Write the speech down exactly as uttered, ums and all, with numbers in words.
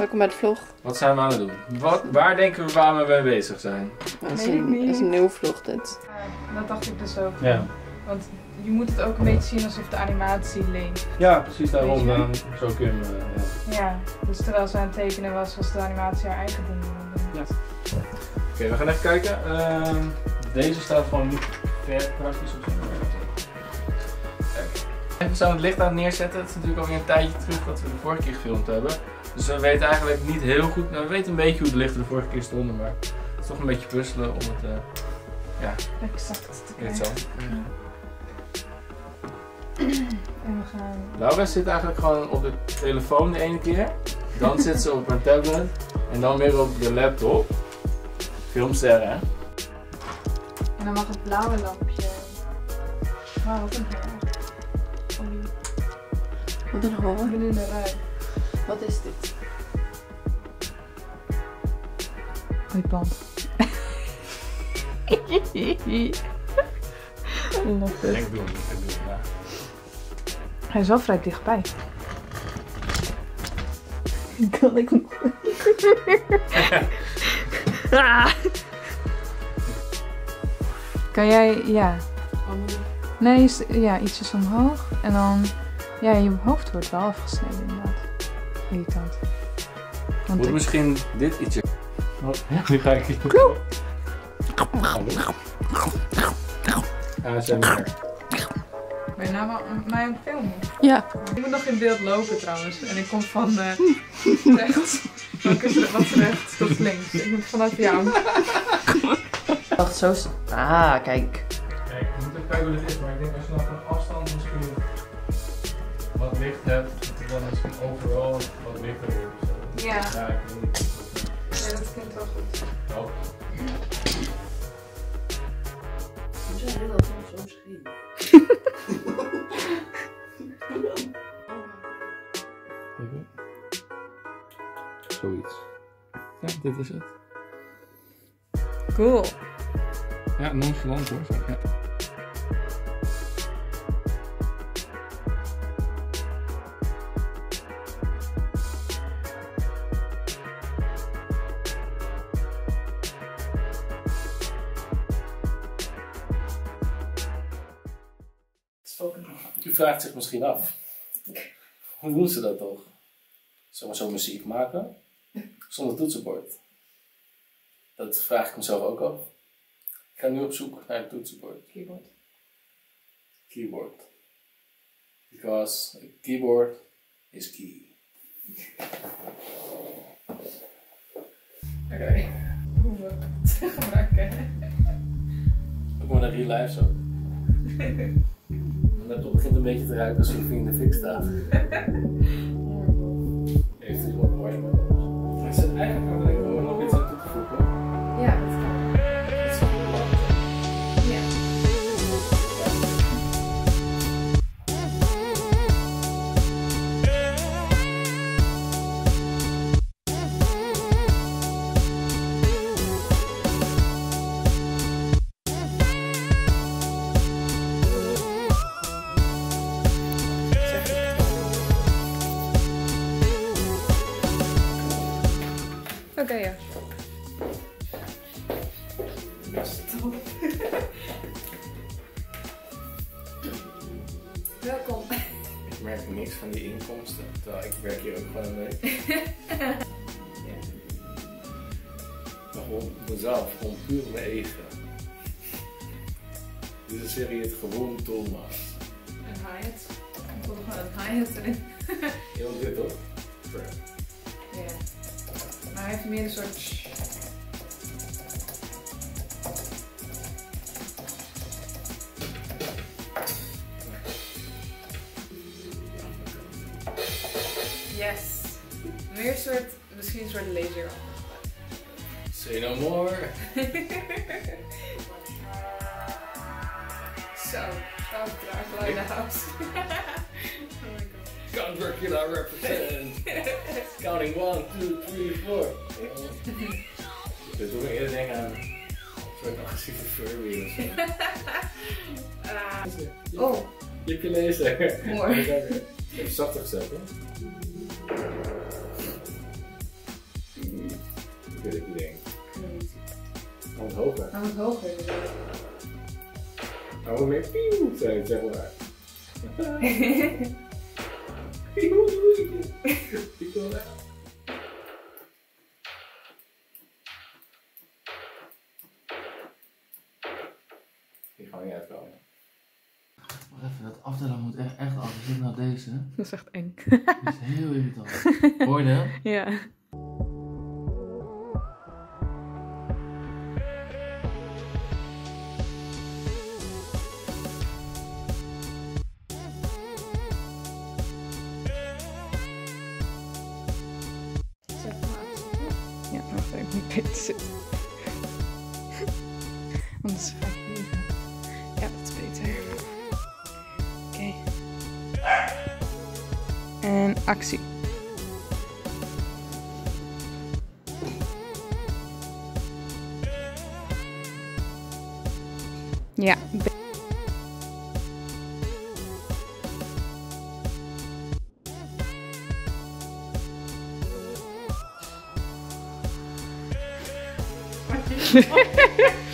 Welkom bij de vlog. Wat zijn we aan het doen? Wat, waar denken we waar we mee bezig zijn? Dat is een, dat is een nieuwe vlog dit. Ja, dat dacht ik dus ook. Ja. Want je moet het ook een beetje zien alsof de animatie leent. Ja, precies daarom. Weet je? Dan, zo kun je hem, uh, ja. Ja, dus terwijl ze aan het tekenen was, was de animatie haar eigen ding. Ja. Oké, okay, we gaan even kijken. Uh, deze staat gewoon niet ver praktisch of zo. Kijk. We zijn het licht aan het neerzetten. Het is natuurlijk alweer een tijdje terug dat we de vorige keer gefilmd hebben. Dus we weten eigenlijk niet heel goed. Nou, we weten een beetje hoe de lichten de vorige keer stonden, maar het is toch een beetje puzzelen om het uh, ja, exact te krijgen. Zo. Ja. En we gaan... Laura zit eigenlijk gewoon op de telefoon de ene keer. Dan zit ze op haar tablet. En dan weer op de laptop. Filmsterren, hè? En dan mag het blauwe lampje... Wauw, wat een haar. Olie. Wat een horror. Ik ben in de rui. Wat is dit? Ooipand. Love it. Ik doe hem, ik doe hem, ja. Hij is wel vrij dichtbij. Kan ik nog? Ah. Kan jij, ja. Nee, ja, ietsjes omhoog. En dan, ja, je hoofd wordt wel afgesneden inderdaad. Irritant. Want Moet ik... misschien dit ietsje... Oh, ja, nu ga ik... A S M R. Ben je nou wel mij aan het filmen? Ja. Ik moet nog in beeld lopen trouwens. En ik kom van uh, rechts. Welke is wat rechts tot links. Ik moet vanuit jou. Wacht, zo. Ah, kijk. Kijk, we moeten even kijken hoe dit is, maar ik denk als je dan van afstand misschien wat licht hebt, dat het dan misschien overal wat lichter wordt. Ja. Ja, ik weet niet. Ja, dat klinkt wel goed. Oh. Hoezo wil dat dan zo schreeuwen? Zoiets. Ja, dit is het. Cool. Ja, nonchalant hoor. Zo. Ja. U vraagt zich misschien af, hoe doen ze dat toch? Zullen we zo muziek maken zonder toetsenbord? Dat vraag ik mezelf ook af. Ik ga nu op zoek naar het toetsenbord. Keyboard. Keyboard. Because a keyboard is key. Oké. Okay. Hoe we het gebruiken. Ook maar naar real life zo. Mijn laptop begint een beetje te ruiken als je in de fik staat. Heeft het wat mooi mee. Ik zit eigenlijk aan denken om er nog iets aan toe te voegen. Ja, dat kan. Dat is wel belangrijk. Ja. Oké, okay, ja. Stop. Welkom. Ik merk niks van die inkomsten, terwijl ik werk hier ook gewoon mee. Ja. Maar gewoon mezelf, gewoon puur mijn eigen. Dit is een serie het gewoon Thomas. Een hi-hat. Ik wil gewoon een hi-hat erin. Heel dit toch? Ja. Maar hij heeft meer een soort... Yes. Meer een soort, misschien een soort laser. Say no more. Zo, zo Dracula in de house. Oh my god. Count Dracula represent. Counting one, two, three, four. Dit doet me eerder denken aan een soort agressieve Furby of zo. Uh, oh. Je hebt je lezen. Mooi. Even zachter gezet, hè? Philip, je denkt? Ik weet niet. Hij moet hoger. Hij moet hoger. Hij moet meer pieuw zijn, zeg maar. Pieuw, ik wil dat. Die gaan we niet uitkomen. Wacht even, dat aftellen moet echt, echt af. Is dit nou deze? Dat is echt eng. Die is heel irritant. Hoor je dat? Ja. Ja, wacht even, ik moet beter zitten. Anders ga ik liggen. Ja, dat is beter. Oké. En actie. Ja. Be